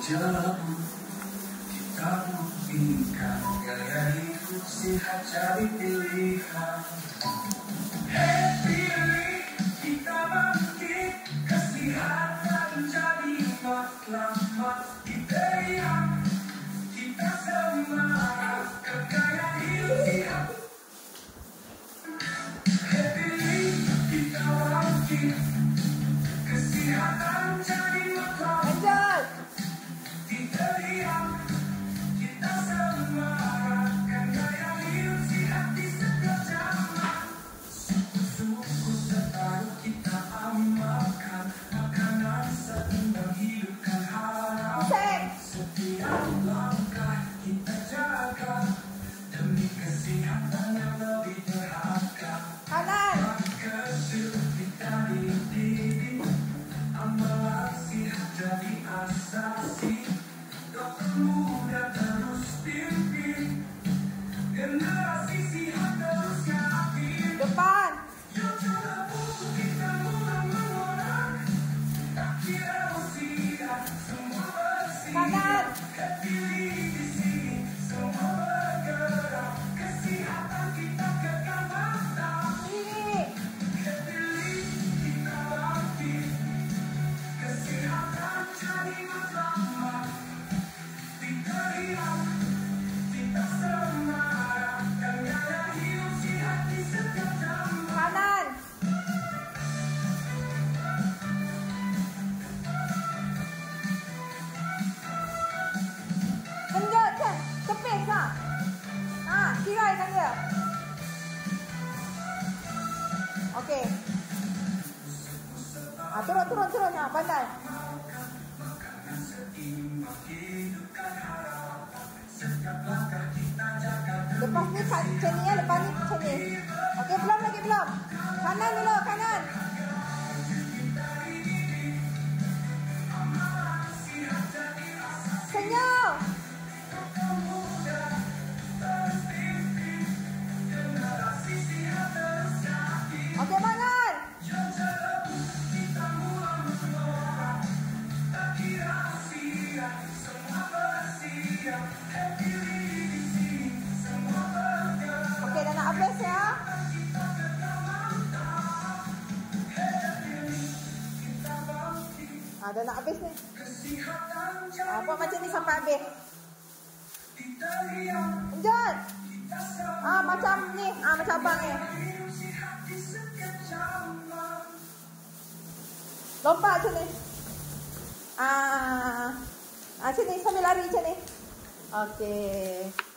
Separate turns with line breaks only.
jauh kita buktikan gaya hidup sehat jadi pilihan. Happy kita bangkit, kesehatan jadi matlamat. Kita semangat ke gaya hidup sehat. Happy kita bangkit, kesehatan jadi matlamat. Kita semangat ke gaya hidup sehat di setiap zaman. Suku-suku setaruh kita amalkan, makanan seimbang hidupkan harapan. Setiap langkah kita jaga demi kesehatan yang lebih berharga. Kecil kita dididik, amalan sehat jadi asasi. Dokter muda terus pimpin, generasi sehat terus yakin.
Depan.
Yang terlebih kita mulai mengorak, tak kira usia, semua bersiap. Happy di sini, semua bergerak, kesehatan kita kekal mantap. Happy kita bangkit, kesehatan jadi matlamat. Kita semangat dan gaya hidup sehat di setiap zaman.
Kanan. Genjot kan? Kepis lah. Tiraikan dia. Okey. Turun. Pandai.
Makanan seimbang hidupkan harapan. Setiap langkah kita jaga.
Lepas ni macam ni ya. Lepas ni macam ni. Okey, belum. Kanan dulu, kanan. Senyum. Okey, mangan. Okey, dah nak habis ya. Dah nak habis ni. Buat macam ni sampai habis. Genjot. Macam ni. Macam abang ni. Lompat macam ni. Macam ni sambil lari macam ni. Okey.